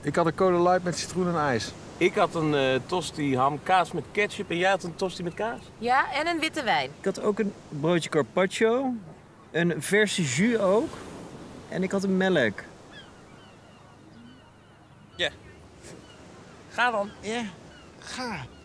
Ik had een Cola Light met citroen en ijs. Ik had een tosti ham kaas met ketchup en jij had een tosti met kaas? Ja, en een witte wijn. Ik had ook een broodje carpaccio, een verse jus ook. En ik had een melk. Ja. Ga dan. Ja, ga.